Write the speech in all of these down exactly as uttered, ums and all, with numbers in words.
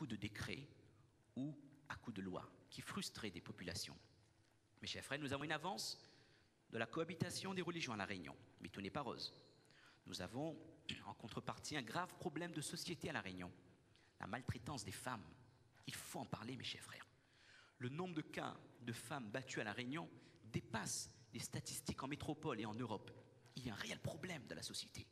coup de décret ou à coup de loi, qui frustrait des populations. Mes chers frères, nous avons une avance de la cohabitation des religions à La Réunion, mais tout n'est pas rose. Nous avons en contrepartie un grave problème de société à La Réunion, la maltraitance des femmes. Il faut en parler, mes chers frères. Le nombre de cas de femmes battues à La Réunion dépasse les statistiques en métropole et en Europe. Il y a un réel problème de la société.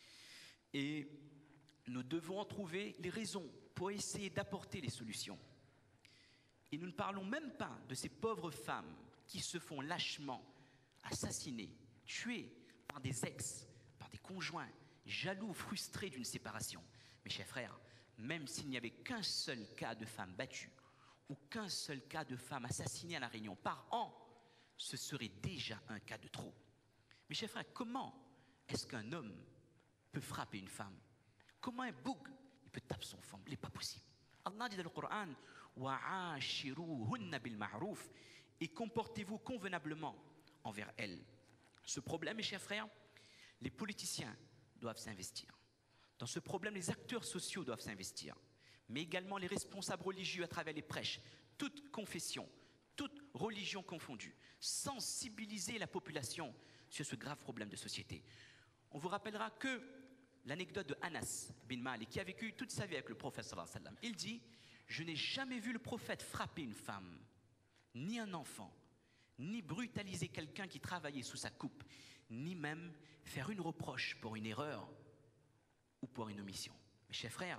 Et nous devons en trouver les raisons pour essayer d'apporter les solutions. Et nous ne parlons même pas de ces pauvres femmes qui se font lâchement assassiner, tuer par des ex, par des conjoints, jaloux, frustrés d'une séparation. Mes chers frères, même s'il n'y avait qu'un seul cas de femme battue ou qu'un seul cas de femme assassinée à La Réunion par an, ce serait déjà un cas de trop. Mes chers frères, comment est-ce qu'un homme peut frapper une femme? Comment un boug il peut taper son femme? Il n'est pas possible. Allah dit dans le Coran wa'ashiruhunna bil ma'ruf, et comportez-vous convenablement envers elles. Ce problème, mes chers frères, les politiciens doivent s'investir. Dans ce problème, les acteurs sociaux doivent s'investir, mais également les responsables religieux à travers les prêches, toute confession, toute religion confondue, sensibiliser la population sur ce grave problème de société. On vous rappellera que l'anecdote de Anas bin Malik, qui a vécu toute sa vie avec le prophète sallallahu alayhi wa sallam, il dit « Je n'ai jamais vu le prophète frapper une femme, ni un enfant, ni brutaliser quelqu'un qui travaillait sous sa coupe, ni même faire une reproche pour une erreur ou pour une omission. » Mes chers frères,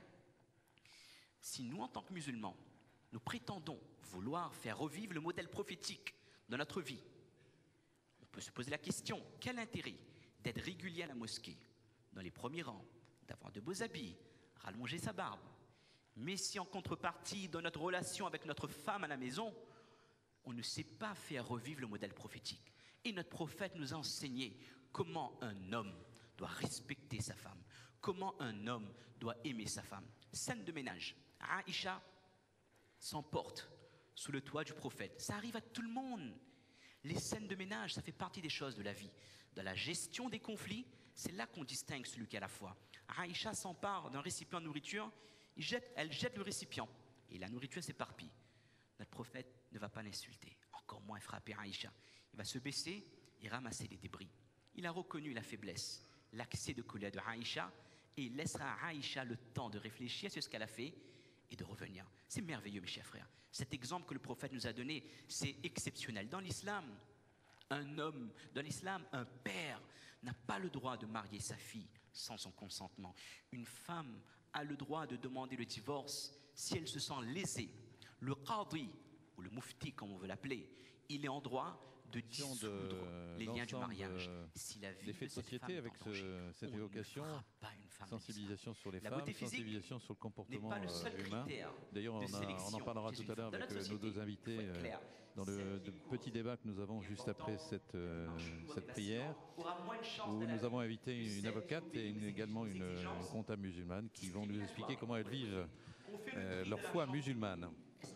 si nous, en tant que musulmans, nous prétendons vouloir faire revivre le modèle prophétique dans notre vie, on peut se poser la question, quel intérêt d'être régulier à la mosquée, dans les premiers rangs, d'avoir de beaux habits, rallonger sa barbe, mais si en contrepartie, dans notre relation avec notre femme à la maison, on ne sait pas faire revivre le modèle prophétique. Et notre prophète nous a enseigné comment un homme doit respecter sa femme, comment un homme doit aimer sa femme. Scène de ménage, Aïcha s'emporte sous le toit du prophète. Ça arrive à tout le monde. Les scènes de ménage, ça fait partie des choses de la vie. Dans la gestion des conflits, c'est là qu'on distingue celui qui a la foi. Aïcha s'empare d'un récipient de nourriture, il jette, elle jette le récipient et la nourriture s'éparpille. Notre prophète ne va pas l'insulter, encore moins frapper Aïcha. Il va se baisser et ramasser les débris. Il a reconnu la faiblesse, l'accès de colère de Aïcha, et il laissera à Aïcha le temps de réfléchir sur ce qu'elle a fait et de revenir. C'est merveilleux, mes chers frères. Cet exemple que le prophète nous a donné, c'est exceptionnel. Dans l'islam, un homme, dans l'islam, un père n'a pas le droit de marier sa fille sans son consentement. Une femme a le droit de demander le divorce si elle se sent lésée. Le qadi, ou le mufti comme on veut l'appeler, il est en droit de dissoudre de, les liens du mariage. Si la vie de, de société avec ce, cette évocation, sensibilisation sur les la femmes, sensibilisation sur le comportement euh, humain. D'ailleurs, on, on en parlera tout à l'heure avec euh, nos deux invités euh, dans le de petit débat que nous avons juste après cette, euh, cette prière, où nous avons invité une avocate et une, également une, une comptable musulmane qui vont nous expliquer comment elles vivent euh, leur foi musulmane.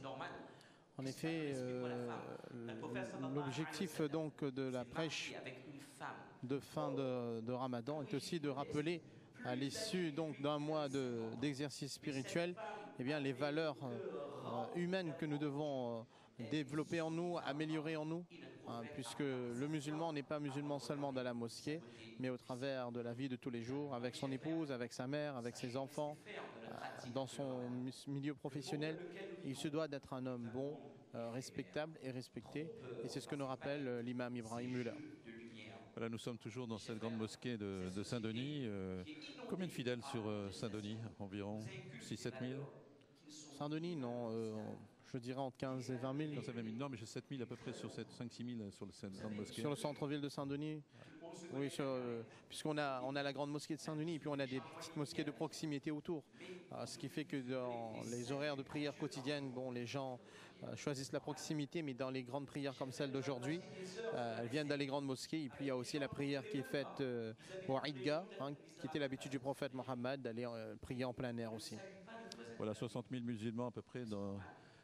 En effet, euh, l'objectif donc de la prêche de fin de, de Ramadan est aussi de rappeler à l'issue donc d'un mois d'exercice spirituel, eh bien les valeurs euh, humaines que nous devons euh, développer en nous, améliorer en nous, hein, puisque le musulman n'est pas musulman seulement dans la mosquée, mais au travers de la vie de tous les jours, avec son épouse, avec sa mère, avec ses enfants, euh, dans son milieu professionnel. Il se doit d'être un homme bon, euh, respectable et respecté, et c'est ce que nous rappelle euh, l'imam Ibrahim Müller. Voilà, nous sommes toujours dans cette grande mosquée de, de Saint-Denis. Euh, combien de fidèles sur euh, Saint-Denis? Environ six à sept mille? Saint-Denis, non. Euh, je dirais entre quinze et vingt mille. quinze et vingt mille. Non, mais j'ai sept mille à peu près sur cette cinq à six mille sur cette grande mosquée. Sur le centre-ville de Saint-Denis? Oui, euh, puisqu'on a, on a la grande mosquée de Saint-Denis et puis on a des petites mosquées de proximité autour. Euh, ce qui fait que dans les horaires de prière quotidienne, bon, les gens euh, choisissent la proximité, mais dans les grandes prières comme celle d'aujourd'hui, euh, elles viennent dans les grandes mosquées. Et puis il y a aussi la prière qui est faite euh, au Idga, hein, qui était l'habitude du prophète Mohammed d'aller euh, prier en plein air aussi. Voilà, soixante mille musulmans à peu près dans,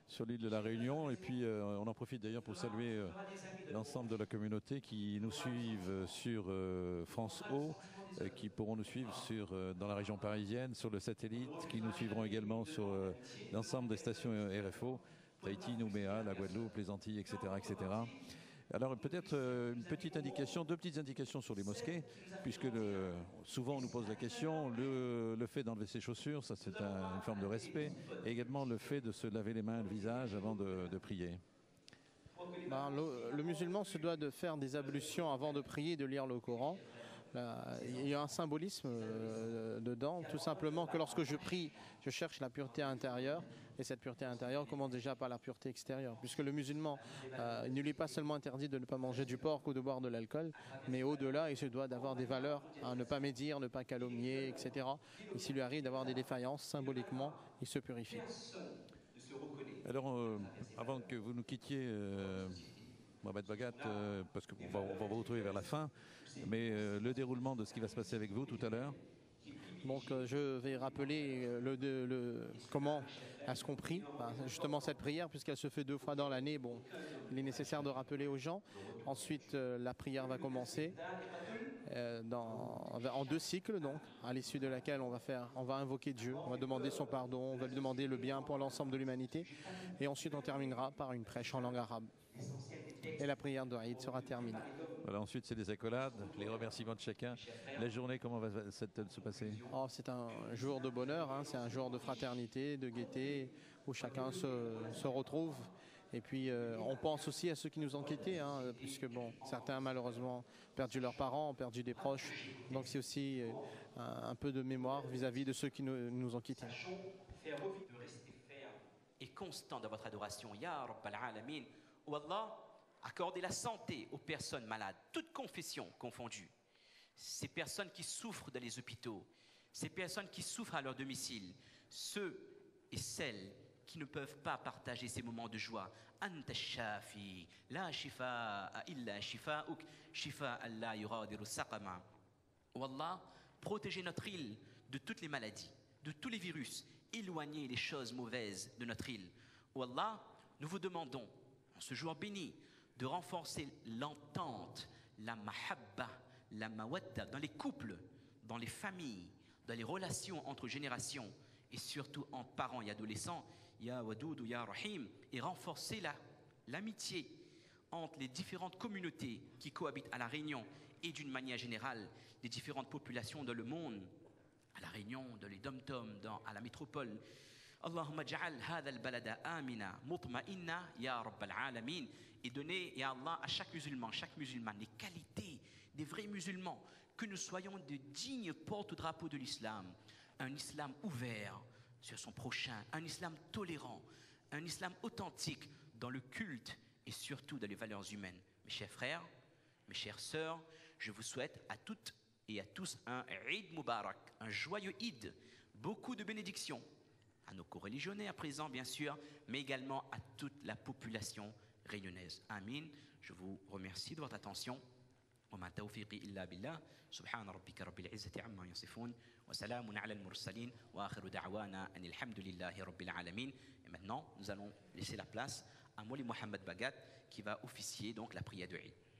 sur l'île de la Réunion. Et puis euh, on en profite d'ailleurs pour saluer euh, l'ensemble de la communauté qui nous suivent sur euh, France O, euh, qui pourront nous suivre sur, euh, dans la région parisienne, sur le satellite, qui nous suivront également sur euh, l'ensemble des stations R F O, Tahiti, Nouméa, la Guadeloupe, les Antilles, et cetera, et cetera. Alors peut-être euh, une petite indication, deux petites indications sur les mosquées, puisque le, souvent on nous pose la question, le, le fait d'enlever ses chaussures, ça c'est un, une forme de respect, et également le fait de se laver les mains et le visage avant de, de prier. Ben, le, le musulman se doit de faire des ablutions avant de prier et de lire le Coran. Là, il y a un symbolisme euh, dedans, tout simplement que lorsque je prie, je cherche la pureté intérieure, et cette pureté intérieure commence déjà par la pureté extérieure, puisque le musulman, euh, il ne lui est pas seulement interdit de ne pas manger du porc ou de boire de l'alcool, mais au-delà, il se doit d'avoir des valeurs, hein, ne pas médire, ne pas calomnier, et cetera. Et s'il lui arrive d'avoir des défaillances, symboliquement, il se purifie. Alors, euh, avant que vous nous quittiez, euh, Mohamed Bagat, euh, parce qu'on va, on va vous retrouver vers la fin, mais euh, le déroulement de ce qui va se passer avec vous tout à l'heure. Donc euh, je vais rappeler le, le, le, comment est-ce qu'on prie, enfin, justement cette prière, puisqu'elle se fait deux fois dans l'année. Bon, il est nécessaire de rappeler aux gens. Ensuite, euh, la prière va commencer euh, dans, en deux cycles, donc, à l'issue de laquelle on va, faire, on va invoquer Dieu, on va demander son pardon, on va lui demander le bien pour l'ensemble de l'humanité. Et ensuite, on terminera par une prêche en langue arabe. Et la prière de Eid sera terminée. Voilà, ensuite, c'est les accolades, les remerciements de chacun. La journée, comment va se passer? Oh, c'est un jour de bonheur, hein, c'est un jour de fraternité, de gaieté, où chacun se, se retrouve. Et puis, euh, on pense aussi à ceux qui nous ont quittés, hein, puisque bon, certains, malheureusement, ont perdu leurs parents, ont perdu des proches. Donc, c'est aussi euh, un, un peu de mémoire vis-à-vis de ceux qui nous, nous ont quittés. Faire de rester ferme et constant dans votre adoration, Ya Rabbal Alamin. Ou Allah, accordez la santé aux personnes malades, toutes confessions confondues. Ces personnes qui souffrent dans les hôpitaux, ces personnes qui souffrent à leur domicile, ceux et celles qui ne peuvent pas partager ces moments de joie. Anta shafi, la shifa'a illa shifa'uk, shifa'a la yuradiru saqama. Ou Allah, protégez notre île de toutes les maladies, de tous les virus, éloignez les choses mauvaises de notre île. Ou Allah, nous vous demandons, en ce jour béni, de renforcer l'entente, la mahabba, la mawadda dans les couples, dans les familles, dans les relations entre générations et surtout entre parents et adolescents, Ya Wadoud ou Ya Rahim, et renforcer la, l'amitié entre les différentes communautés qui cohabitent à La Réunion et d'une manière générale les différentes populations dans le monde, à La Réunion, dans les dom-toms, dans, à la métropole. Allahumma ja'al hadha al-balada amina mutma'inna ya rabbal alamin, et donner, ya Allah, à chaque musulman, chaque musulmane, les qualités des vrais musulmans, que nous soyons de dignes porte-drapeaux de l'islam, un islam ouvert sur son prochain, un islam tolérant, un islam authentique dans le culte et surtout dans les valeurs humaines. Mes chers frères, mes chères sœurs, je vous souhaite à toutes et à tous un Eid Mubarak, un joyeux Eid, beaucoup de bénédictions à nos co-religionnaires présents bien sûr, mais également à toute la population réunionnaise. Amin. Je vous remercie de votre attention. وما توفيقي إلا بالله سبحان ربك رب العزة عما يصفون وسلام على المرسلين وآخر دعوانا أن الحمد لله رب العالمين. Et maintenant, nous allons laisser la place à Mouli Mohamed Bagat qui va officier donc la prière de Eid.